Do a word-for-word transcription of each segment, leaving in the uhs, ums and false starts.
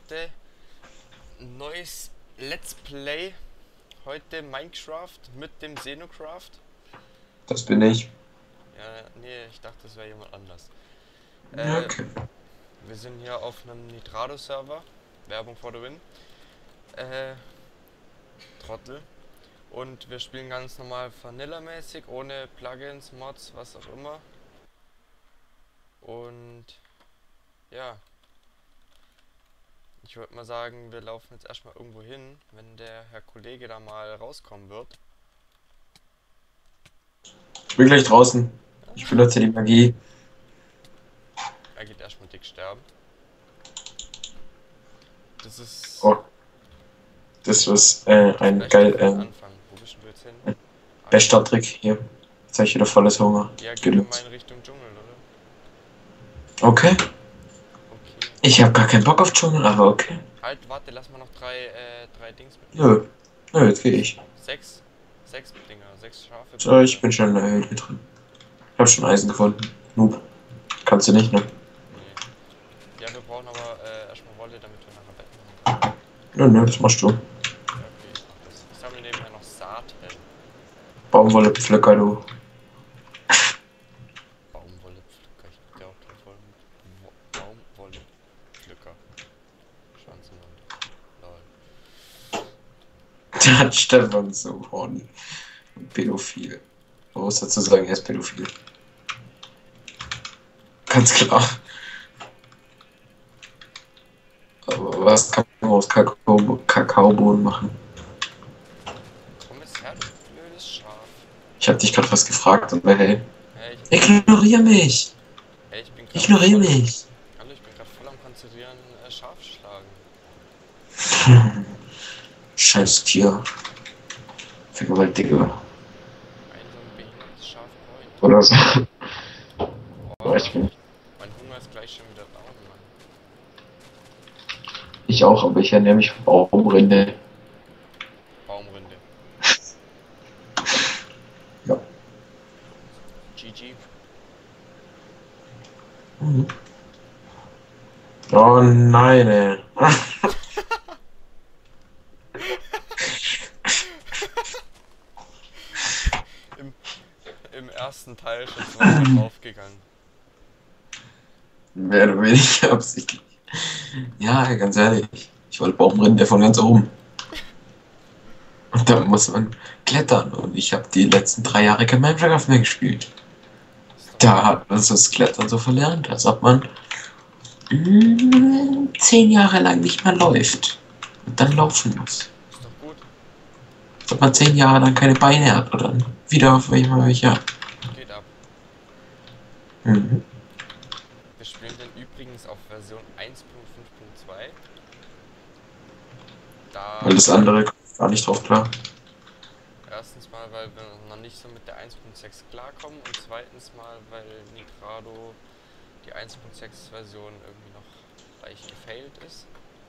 Leute, neues Let's Play. Heute Minecraft mit dem Xenocraft. Das bin ich. Ja, nee, ich dachte, das wäre jemand anders. Ja, Äh, okay. wir sind hier auf einem Nitrado-Server. Werbung for the win. Äh, Trottel. Und wir spielen ganz normal Vanilla-mäßig, ohne Plugins, Mods, was auch immer. Und ja, ich würde mal sagen, wir laufen jetzt erstmal irgendwo hin, wenn der Herr Kollege da mal rauskommen wird. Ich bin gleich draußen. Ich benutze die Magie. Er geht erstmal dick sterben. Das ist. Oh, das ist äh, ein Vielleicht geil doch ein ähm, Anfang. Wo bist denn du jetzt hin? Ah, hier. bester Trick hier. Jetzt hab ich wieder volles Hunger. Ja, gehen wir mal Genutzt. in Richtung Dschungel, oder? Okay. Okay. Ich habe gar keinen Bock auf Dschungel, aber okay. Halt, warte, lass mal noch drei, äh, drei Dings mitnehmen. Nö. Nö, jetzt gehe ich. Sechs. Sechs Dinger, sechs Schafe So, brauchen ich wir. bin schon in der Höhle drin. Ich habe schon Eisen gefunden. Noob. Kannst du nicht, ne? Nee. Ja, wir brauchen aber äh, erstmal Wolle, damit wir nachher Bett machen können. Nö, nö, das machst du. Ja, okay, ich mach das. Ich sammle nebenher noch Saaten. Baumwolle pflücker, du. Baumwolle Pflücker. Ich hab dir auch gleich voll mit Wo Baumwolle Pflücker. Schwanz im Mund. Lol. Der hat Stefan so horny. Pädophil. Man muss dazu sagen, er ist pädophil. Ganz klar. Aber was kann man aus Kakao Kakaobohnen machen? Komm jetzt her, du blödes Schaf. Ich habe dich gerade was gefragt und hey, Hey, ich, ignoriere mich! hey, ich bin gerade Ignoriere voll, mich! hallo, ich bin gerade voll am Konzentrieren, äh, Schaf schlagen. Scheiß Tier. Vergewaltiger. Ein so ein behindertes Schaf bräunt. Oder so. Oh, Weiß ich nicht. mein Hunger ist gleich schon wieder down, Mann. Ich auch, aber ich ernähre mich von Baumrinde. Baumrinde. Ja. G G. Mhm. Oh nein, ey. Im, Im ersten Teil schon zweimal draufgegangen. Mehr oder weniger absichtlich. Ja, ganz ehrlich. Ich wollte Baumrinde von ganz oben. Und da muss man klettern. Und ich habe die letzten drei Jahre kein Minecraft mehr gespielt. Ist doch Da gut. hat man so das Klettern so verlernt, als ob man mm, zehn Jahre lang nicht mehr läuft. Und dann laufen muss. Ist doch gut. Als ob man zehn Jahre lang keine Beine hat und dann wieder auf welche welche hat. Geht ab. Mhm. Wir spielen den übrigens auf Version eins Punkt fünf Punkt zwei. Weil Da das andere kommt gar nicht drauf klar. erstens mal, weil wir noch nicht so mit der eins Punkt sechs klarkommen und zweitens mal, weil Nitrado die eins Punkt sechs Version irgendwie noch leicht gefailt ist.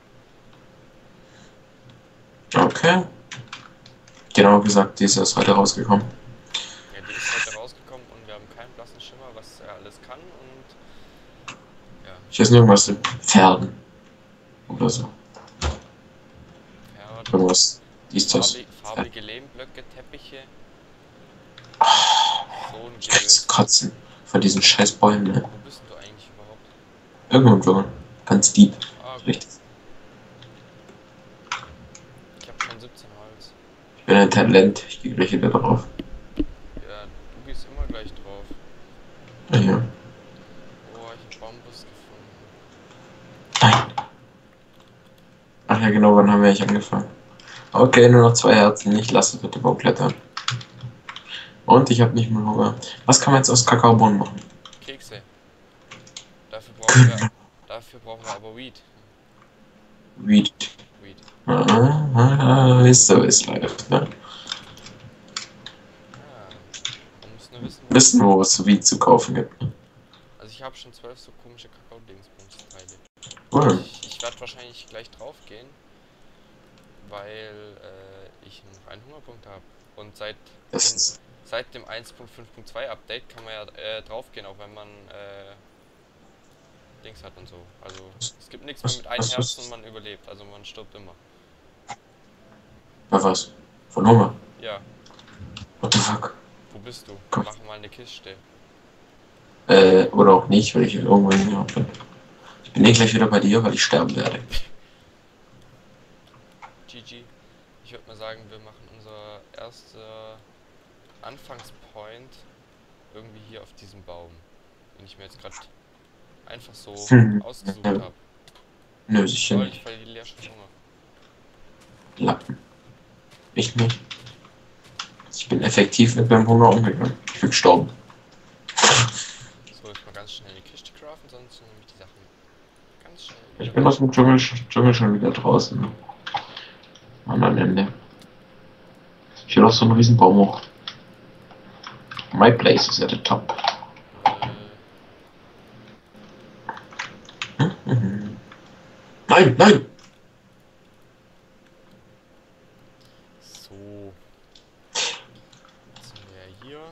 Okay. Genau gesagt, die ist erst heute rausgekommen. Ja, die ist heute rausgekommen und wir haben keinen blassen Schimmer, was er alles kann und ja, Ich weiß nicht, irgendwas mit Pferden. Oder so. Pferde, Irgendwas. Dies, das. farbi farbige Lehmblöcke, Teppiche, Oh, so ein ich krieg's Gedöns. kotzen. Von diesen scheiß Bäumen, ne? Wo bist denn du eigentlich überhaupt? Irgendwo. Ganz deep. Ah, gut. Richtig. Ich habe schon siebzehn Holz. Ich bin ein Talent. Ich gehe gleich wieder drauf. Ja, du gehst immer gleich drauf. Ja, ja. Oh, ich hab Bambus gefunden. Nein. Ach ja, genau, wann haben wir eigentlich angefangen? Okay, nur noch zwei Herzen. Ich lasse bitte Baumklettern. Und ich habe nicht mehr Hunger. Was kann man jetzt aus Kakaobohnen machen? Kekse. Dafür brauchen wir, dafür brauchen wir aber Weed. Weed. Weed. Ah, ah, ist so, ist läuft, ne? Ah, man muss nur wissen, wo. Wissen, wo es Weed zu kaufen gibt. Ne? Also ich habe schon zwölf so komische Kakao-Dingsbums-Teile. Cool. Ich, ich werde wahrscheinlich gleich drauf gehen, weil äh, ich noch einen Hungerpunkt habe. Und seit Das dem, ist. seit dem eins Punkt fünf Punkt zwei Update kann man ja äh, drauf gehen, auch wenn man äh, Dings hat und so. Also es gibt nichts mehr Was, mit einem was, Herzen was? und man überlebt. Also man stirbt immer. Bei was? Von Hunger? Ja, What the fuck? wo bist du? Komm. Mach mal eine Kiste. Äh, oder auch nicht, weil ich irgendwo hingehauen bin. Ich bin eh gleich wieder bei dir, weil ich sterben werde. G G. Ich würde mal sagen, wir machen unser erster Anfangspoint irgendwie hier auf diesem Baum. Den ich mir jetzt gerade einfach so Hm. ausgesucht Ja. habe. Nö, sicher Lol, ich nicht. verliere schon Hunger. Lappen. Ich nicht. Ich bin effektiv mit meinem Hunger umgegangen. Ich bin gestorben. So, jetzt mal ganz schnell die Kiste craften, sonst sind nämlich die Sachen ganz schnell Ich wieder bin weg. aus dem Dschungel, Dschungel schon wieder draußen. Am anderen Ende. Ich will auf so einen riesen Baum hoch. My place is at the top. Äh, Mhm. Nein, nein! so. Jetzt sind wir ja hier.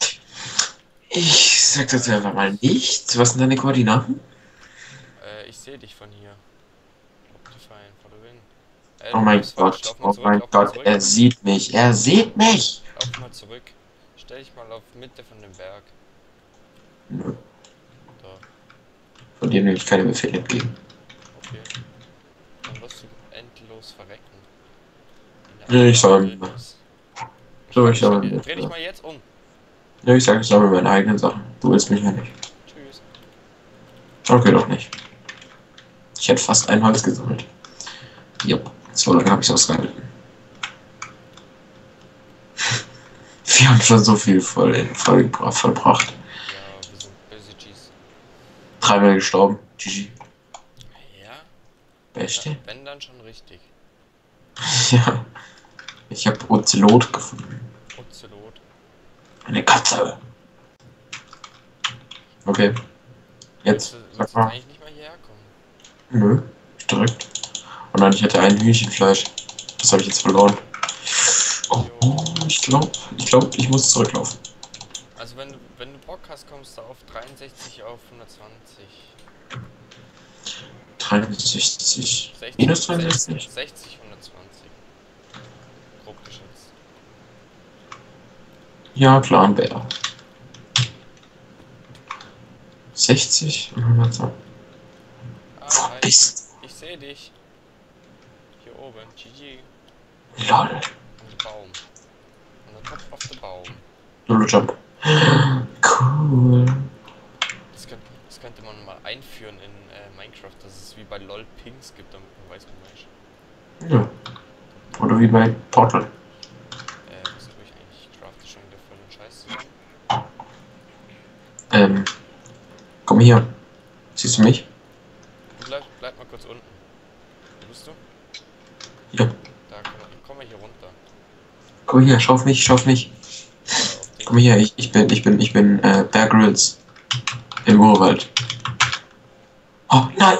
Ich sag das einfach mal nicht. Was sind deine Koordinaten? Äh, ich sehe dich von hier. Optifine for the win. Äh, Oh du mein läufst falsch. Gott, Lauf mal oh zurück, mein lauf mal Gott, zurück. er sieht mich, er sieht mich! Lauf mal zurück. Stell dich mal auf Mitte von dem Berg. Nö, Da. von dir will ich keine Befehle entgegen. Okay. Dann wirst du endlos verrecken. In der Nee, ich Anbau soll- Wildnis. So, ich Dreh soll dich- Dreh dich mal jetzt um. Ja, ich sag, ich sammle meine eigenen Sachen. Du willst mich ja nicht. Tschüss. Okay, doch nicht. Ich hätte fast ein Holz gesammelt. Jupp, so lange habe ich ausgehalten. Wir haben schon so viel voll, voll, vollbracht. Ja, wir sind böse Gs. Dreimal gestorben. G G. Ja? Beste? Ja, wenn dann schon richtig. Ja. Ich habe Ozelot gefunden. Ozelot. Eine Katze. Okay. Jetzt. Willst du, willst Sag du jetzt mal. eigentlich nicht mal hierher kommen? Nö. Direkt. Oh nein, ich hatte ein Hühnchenfleisch. Das habe ich jetzt verloren. Oh, ich glaube, ich glaube, ich muss zurücklaufen. Also wenn du, wenn du Bock hast, kommst du auf dreiundsechzig auf hundertzwanzig. dreiundsechzig. sechzig, Minus dreiundsechzig? sechzig, hundertzwanzig. Grob geschätzt. Ja, Clanbär. sechzig und hundertzwanzig. Ah, Wo hi. bist Ich sehe dich. Hier oben. G G. du? Lol. On the Baum. On the top of the Baum. Lolo Jump. Cool. Das könnte, das könnte man mal einführen in äh, Minecraft, dass es wie bei LOL Pings gibt, damit man weiß, wo man ist. Ja. Oder wie bei Portal. Äh, was tue ich eigentlich? Ich crafte schon wieder voll den Scheiß zusammen. Ähm. Komm hier. Siehst du mich? Bleib, bleib mal kurz unten. Wo bist du? Ja. Da, komm, komm mal hier runter. Komm hier, schau auf mich, schau auf mich. Äh, auf den. Komm her, ich, ich bin, ich bin, ich bin äh, Bear Grylls. Im Urwald. Oh nein!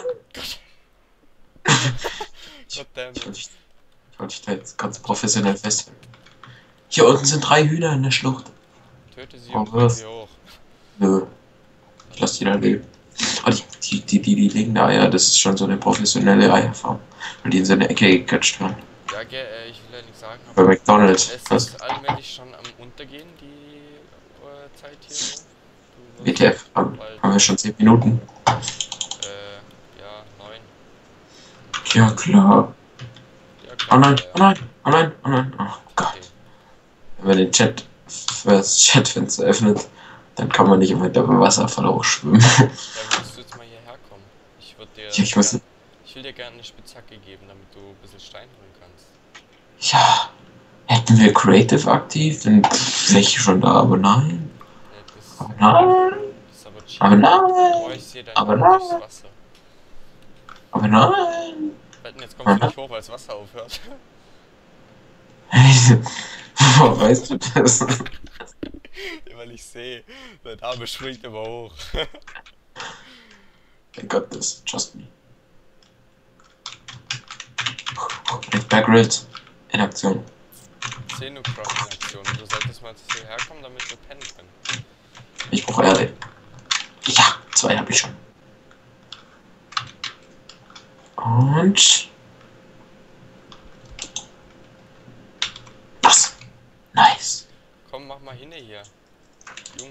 Goddammit. Ich wollte dich, ich wollte dich da jetzt ganz professionell festhalten. Hier unten sind drei Hühner in der Schlucht. Töte sie Oh, und bring was? sie hoch. Nö. Ich lasse die da leben. Oh, die, die, die, die legende Eier, das ist schon so eine professionelle Eierfarm. Weil die in so eine Ecke gequetscht werden. Ja, gell, äh, ich will ja nichts sagen, Bei aber McDonalds. es Was? ist allmählich schon am Untergehen, die äh, Zeit hier. Du W wirst T F, haben, bald, haben wir schon zehn Minuten. äh, ja, neun. Ja, klar. Ja, Oh klar. nein, ja, oh nein, oh nein, oh nein. Oh Gott. Okay. Wenn man den Chat, das Chatfenster öffnet, dann kann man nicht immer der Wasserfall hochschwimmen. Ja, willst du jetzt mal hierher kommen? Ich würde dir. Ja, ich muss- gern, ich will dir gerne eine Spitzhacke geben, damit du ein bisschen Stein holen kannst. Ja, hätten wir Creative aktiv, dann wäre ich schon da, aber nein. Äh, das, Aber nein, das ist aber cheap. aber Oh, nein, ich sehe dein aber Baum nein. durchs Wasser. aber nein. Wetten, jetzt kommst du nicht hoch, weil das Wasser aufhört. Woher weißt du das? Weil ich sehe, der Dame springt immer hoch. I got this, trust me. Bear Grylls in Aktion. Xenocross-Aktion. Du solltest mal hierher kommen, damit wir pennen können. Ich brauche Erde. Ja, zwei habe ich schon. Nähe hier. Jung.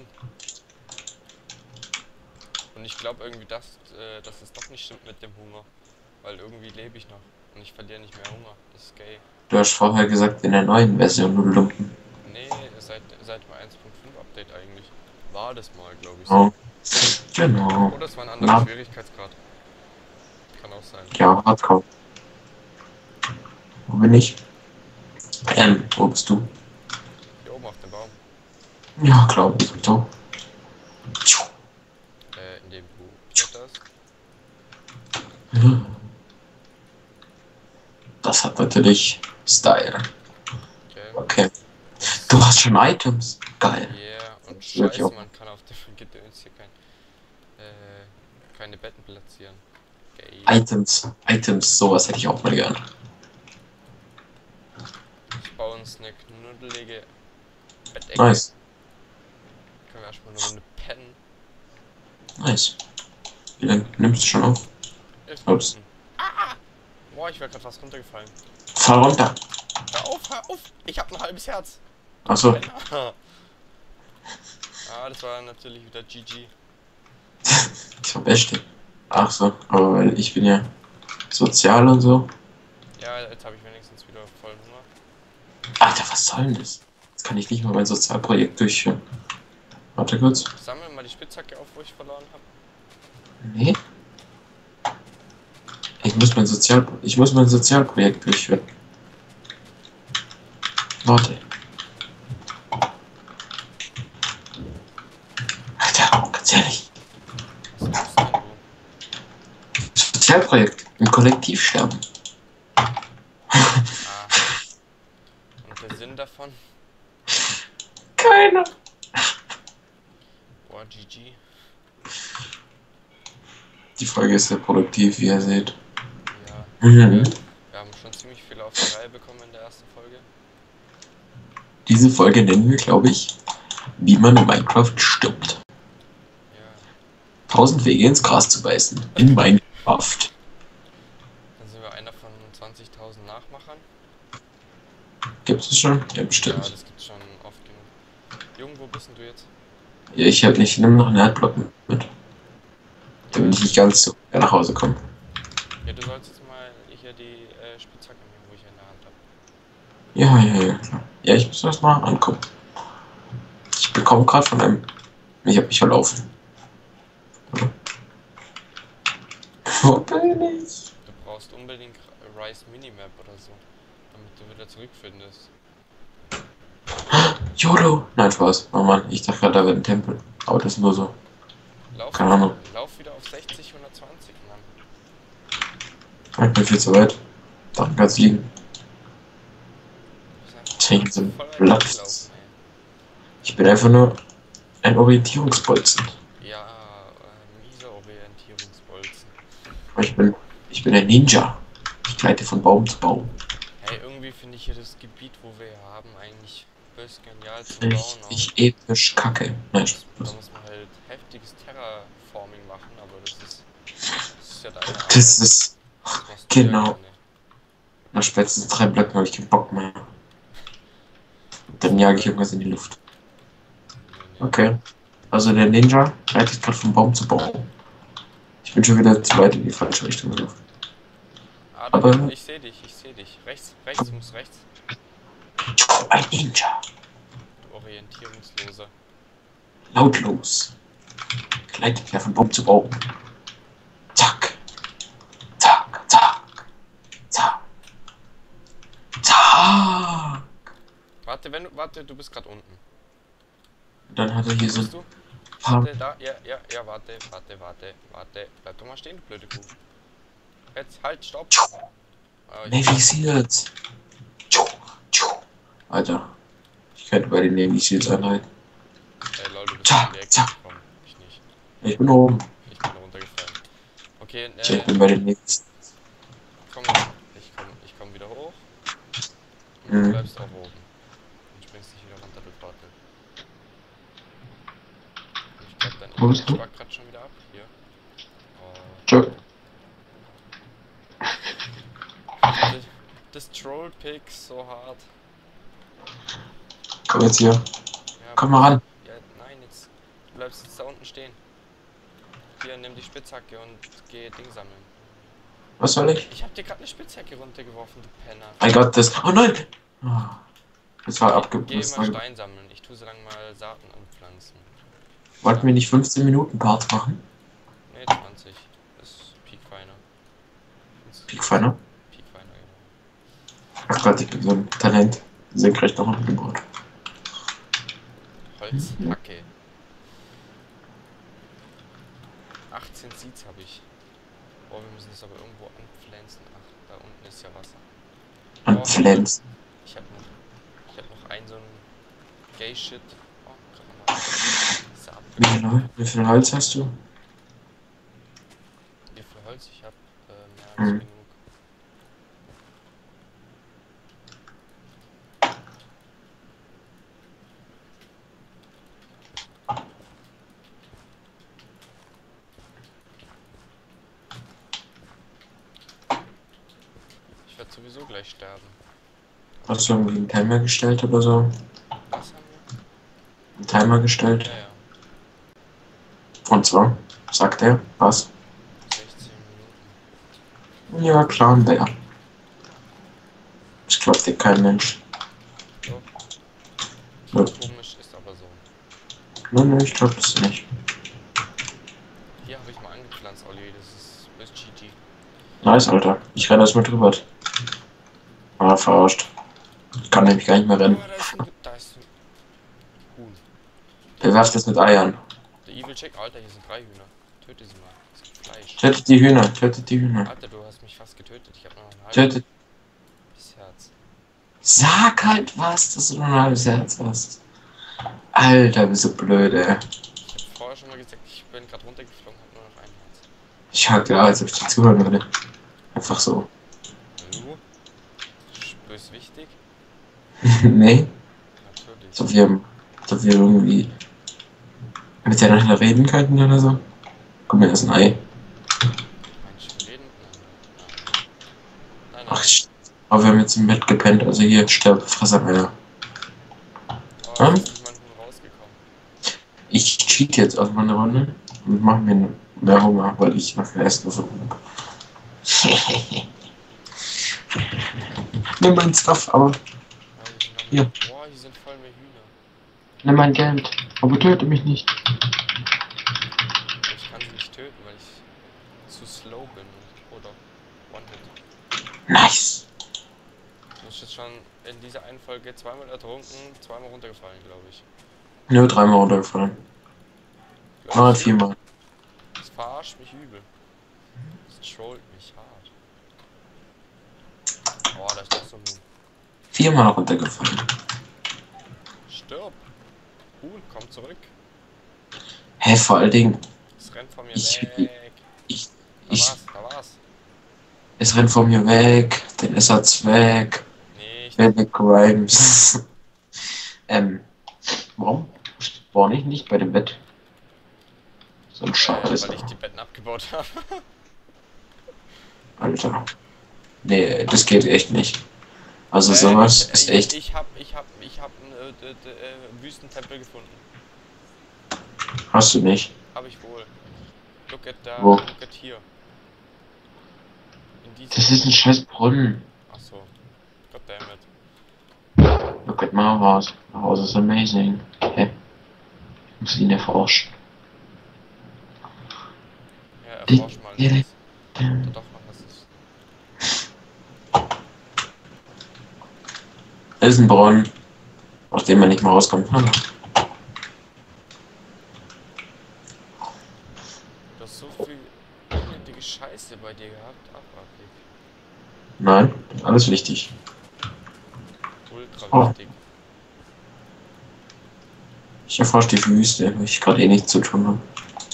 Und ich glaube irgendwie, dass, äh, dass es doch nicht stimmt mit dem Hunger. Weil irgendwie lebe ich noch. Und ich verliere nicht mehr Hunger. Das ist gay. Du hast vorher gesagt, in der neuen Version, du Lumpen. Nee, seit, seit dem eins Punkt fünf Update eigentlich. War das mal, glaube ich. Oh. So. Genau. Oder es war ein anderer Schwierigkeitsgrad. Kann auch sein. Ja, Hardcore. Wo bin ich? Ähm, wo bist du? Hier oben auf dem Baum. Ja, glaube ich. So. Äh, in dem du kletterst. Das hat natürlich Style. Okay. Okay. Du hast schon Items. Geil. Yeah, und Wirklich scheiße, auch. man kann auf dem Gedöns hier kein, äh, keine Betten platzieren. Geil. Items. Items, sowas hätte ich auch mal gern. Ich baue uns eine knuddelige Bettecke. Nice. Können wir erstmal eine Runde pennen. Nice. Wie lange nimmst du schon auf? Elf Ups. Minuten. Ah! Boah, ich wäre gerade fast runtergefallen. Fall runter. Hör auf, hör auf! Ich hab ein halbes Herz. Achso. Ah, das war natürlich wieder G G. Ich hab echt. Ach so, aber weil ich bin ja sozial und so. Ja, jetzt habe ich wenigstens wieder voll Hunger. Alter, was soll denn das? Jetzt kann ich nicht mal mein Sozialprojekt durchführen. Warte kurz. Sammel mal die Spitzhacke auf, wo ich verloren habe. Nee. Ich muss mein Sozial ich muss mein Sozialprojekt durchführen. Warte. Alter, ganz ehrlich. Was machst denn du? Sozialprojekt im Kollektiv sterben. Ah. Und der Sinn davon? Keiner. Boah, G G. Die Folge ist sehr produktiv, wie ihr seht. Ja. Mhm. Wir, wir haben schon ziemlich viel auf die Reihe bekommen in der ersten Folge. Diese Folge nennen wir, glaube ich, wie man in Minecraft stirbt. Ja. Tausend Wege ins Gras zu beißen. In Minecraft. Dann sind wir einer von zwanzigtausend Nachmachern. Gibt es schon? Ja, Ja, bestimmt. das gibt's schon oft genug. Jung, wo bist denn du jetzt? Ja, ich hab nicht, ich nehme noch einen Erdblock mit. Damit ich nicht ganz so nach Hause komme. Ja, du sollst jetzt mal hier die äh, Spitzhacke nehmen, wo ich in der Hand habe. Ja, ja, ja, klar. Ja, ich muss das mal angucken. Ich bekomme gerade von einem. Ich habe mich verlaufen. Wo bin ich? Du brauchst unbedingt Rise Minimap oder so, damit du wieder zurückfindest. YOLO! Nein, Spaß. Oh Mann, ich dachte gerade, da wird ein Tempel. Aber das ist nur so. Lauf, Keine Ahnung. lauf wieder auf sechzig, hundertzwanzig, Mann. Ich bin viel zu weit. Da kannst du liegen. Du bist einfach Deswegen sind voll weit Platz. gelaufen, Ich bin einfach nur ein Orientierungsbolzen. ey. Ja, äh, mieser Orientierungsbolzen. Ich bin, ich bin ein Ninja. Ich gleite von Baum zu Baum. Hey, irgendwie finde ich hier das Gebiet, wo wir hier haben, eigentlich bös genial zum Bauen. Auch. Richtig episch kacke. Nein, Da Spaß. muss man halt heftiges Terraforming machen, aber das ist, das ist ja deine Arbeit. Das ist. Das machst du ja Genau. gerne. Nach spätestens drei Blöcken habe ich keinen Bock mehr. Dann jage ich irgendwas in die Luft. Nee, nee. Okay. Also der Ninja reitet gerade von Baum zu Baum. Ich bin schon wieder zu weit in die falsche Richtung gelaufen. Ah, da, Aber- ich sehe dich, ich sehe dich. Rechts, rechts, du musst rechts. Ein Ninja. Du Orientierungsloser. Lautlos. Gleitet er von Baum zu Baum. Zack. Zack. Zack. Zack. Zack. Warte, wenn du, warte, du bist gerade unten. Dann hat er hier so Bist ein du? paar. Warte, da, ja, ja, ja, warte, warte, warte, warte. Bleib doch mal stehen, du blöde Kuh. Jetzt, halt, stopp. Ah, ich- Navy Seals. Tschu, tschu. Alter. Ich könnte bei den Navy Seals anhalten. Ey, lol, du bist Tja, in die Ecke tja. gekommen. Ich nicht. Ich bin oben. Ich bin runtergefallen. Okay, Ich äh, bin bei den Navy Seals. komm, ich komm, ich komm wieder hoch. Und Mhm. du bleibst auch oben. Und springst nicht wieder runter, du Trottel. Und ich glaub, dein Wo bist Internet du? spackt grad schon wieder ab. Hier. Oh. Tschö. Das, das Troll Pick so hart. Komm jetzt hier. Ja, Ja, Komm mal ran. ja, nein, jetzt du bleibst jetzt da unten stehen. Hier, nimm die Spitzhacke und geh Ding sammeln. Was soll ich? Ich hab dir gerade eine Spitzhacke runtergeworfen, du Penner. Mein Gott, das. Oh nein! Oh, das war Geh, geh abgepasst. mal Stein sammeln. Ich tue so lange mal Saaten anpflanzen. Wollten wir nicht fünfzehn Minuten Parts machen? Ne, zwanzig. Das ist Peakfiner. Peakfiner? Peakfiner, genau. Ach Gott, ich bin so ein Talent. Senkrecht nach unten gebaut. Holzhacke. achtzehn Seeds habe ich. Oh, wir müssen es aber irgendwo anpflanzen. Ach, da unten ist ja Wasser. Und Pflanzen. Ich habe noch, ich hab noch einen so einen Gay-Shit. Oh, gerade mal. Saat. Wie viel, Hol- wie viel Holz hast du? Wie viel Holz ich habe? Äh, mehr als Hm. genug. Ich werde sowieso gleich sterben. Hast du irgendwie einen Timer gestellt oder so? Was haben wir? Einen Timer gestellt? Ja, ja. Und zwar, sagt er, was? sechzehn Minuten. Ja, klar, und der. Das glaubt dir kein Mensch. So. Ja. Komisch ist aber so. Nein, nein, ich glaub das nicht. Hier habe ich mal angepflanzt, Olli. Das ist das G G. Nice, Alter. Ich renne erstmal drüber. Ah, verarscht. Ich kann nämlich gar nicht mehr rennen. Oh, da ist ein, da ist ein Huhn. Wer werft das mit Eiern? Der Evil Check, Alter, hier sind drei Hühner. Töte sie mal. Es gibt Fleisch. Tötet die Hühner, tötet die Hühner. Alter, du hast mich fast getötet. Ich habe noch ein halbes Tötet. Herz. Sag halt was, dass du nur ein halbes Herz hast. Alter, bist du blöd, ey. Ich habe vorher schon mal gesagt, ich bin gerade runtergeflogen, habe nur noch ein Herz. Ich hab ja, als ob ich dir zuhören würde. Einfach so. Hallo? Ist wichtig? Nee, Natürlich. als ob wir, als ob wir irgendwie miteinander reden könnten oder so. Komm mir, das ist ein Ei. Manche reden miteinander. Nein, nein. Ach, sch- aber wir haben jetzt im Bett gepennt, also hier, sterbe, Fresser, Oh, Hm? jetzt ist mein Huhn rausgekommen. Ich cheat jetzt aus meiner Runde und mache mir mehr Hunger, weil ich noch kein Essen gefunden habe. Nimm mein Stuff, aber Ja, hier sind noch Hier. Boah, hier sind voll mehr Hühner. nimm mein Geld. Aber töte mich nicht. Ich kann sie nicht töten, weil ich zu slow bin. Oder One-Hit. Nice. Du bist jetzt schon in dieser einen Folge zweimal ertrunken, zweimal runtergefallen, glaube ich. Nur dreimal runtergefallen. Glaub Ah, ich, viermal. Das verarscht mich übel. Das trollt mich hart. Oh, da ist noch so ein Huhn. Viermal runtergefallen. Stirb! Huhn, komm zurück. Hä, vor allen Dingen, Es rennt von mir Ich- weg. ich, Da ich, war's, da war's. es rennt von mir weg, den Ersatz weg, Nicht. Baby Grimes. ähm, warum spawn ich nicht bei dem Bett? So ein Äh, Scheiß, weil ich die Betten abgebaut habe. Alter. Nee, das geht echt nicht. Also Äh, sowas ich, ist ich, echt. Ich hab, ich hab, ich hab einen äh, d- d- äh, Wüstentempel gefunden. Hast du nicht. Hab ich wohl. Look at da, Wo? look at here. In diesem. Das ist ein scheiß Brunnen. Achso. Goddammit. Look at my house. My house is amazing. Hä? Ich muss ihn erforschen. Ja, erforsch mal Ja, nichts. ja. Oder doch noch was ist. Das ist ein Brunnen, aus dem man nicht mehr rauskommt. Hm. Du hast so viel unnötige Scheiße bei dir gehabt. Abartig. Nein, alles wichtig. Ultra Oh. wichtig. Ich erforsche die Wüste, weil ich gerade eh nichts zu tun habe.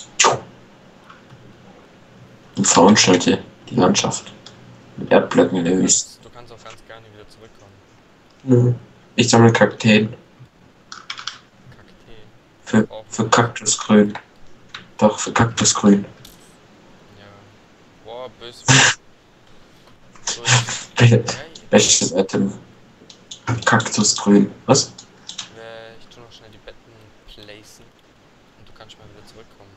Und veranstalte die Landschaft. Mit Erdblöcken in der Du Wüste. kannst, du kannst auch ganz gerne wieder zurückkommen. Nö. Ich sammle Kakteen. Kakteen. Für, für Kaktusgrün. Doch, für Kaktusgrün. Ja. Boah, böse. So, ich, ja, Welches Item? Kaktusgrün. Was? äh, ich tu noch schnell die Betten placen und du kannst mal wieder zurückkommen.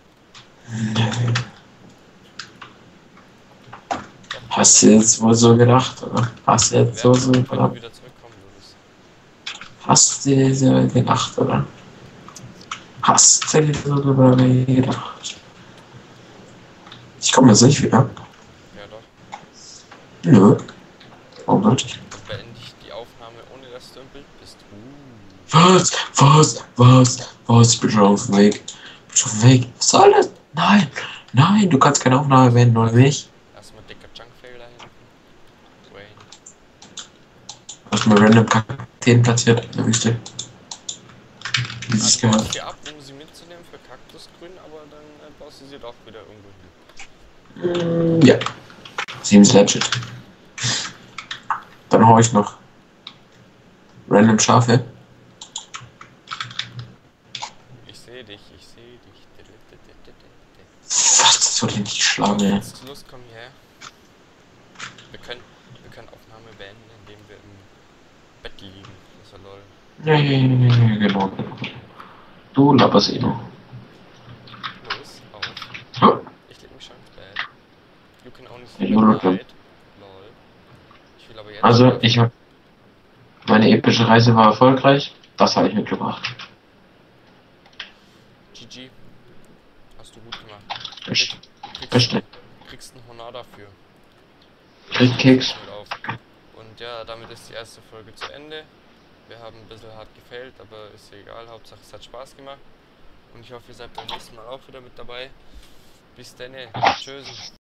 Hast du jetzt wohl so gedacht, oder? Hast du jetzt so, so Wenn du gedacht? wieder zurückkommen würdest. Hast du dir so gedacht, oder? Hast du dir so drüber gedacht? Ich komme jetzt nicht wieder. Ja doch. Nö. Warum sollte ich? Dann beende ich die Aufnahme, ohne dass du im Bild bist. Uh. Was? Was? Was? Was? Ich bin schon auf dem Weg. Ich bin schon auf dem Weg. Was soll das? Nein. Nein, du kannst keine Aufnahme beenden, nur nicht. Erstmal dicker Junkfail da hinten. Wayne. Hast du mir random Kakteen platziert in der Wüste? Wie sie es Also du baust gehört. sie ab, um sie mitzunehmen für Kaktusgrün, aber dann äh, baust du sie doch wieder irgendwo hin. Mm, ja. Seems legit. Dann hau ich noch random Schafe. Ich sehe dich, ich sehe dich. Was? Das soll ich nicht schlagen, ey. Hast du Lust, komm hierher. Wir können, wir können Aufnahme beenden, indem wir im Bett liegen. Das war lol. Ja, ja, ja, ja, genau. Du laberst eh noch. Los, auf. Ja. Ich leg mich schon ins Bett. You can only Ich sleep wurde at schon. night. Lol. Ich will aber jetzt. Also, schlafen. ich hab. Meine epische Reise war erfolgreich. Das habe ich mitgebracht. G G. Hast du gut gemacht. Best- Du kriegst, Beste. du kriegst einen Honor dafür. Krieg Keks. Mit auf. Und ja, damit ist die erste Folge zu Ende. Wir haben ein bisschen hart gefailt, aber ist ja egal. Hauptsache es hat Spaß gemacht. Und ich hoffe, ihr seid beim nächsten Mal auch wieder mit dabei. Bis dann. Tschüss.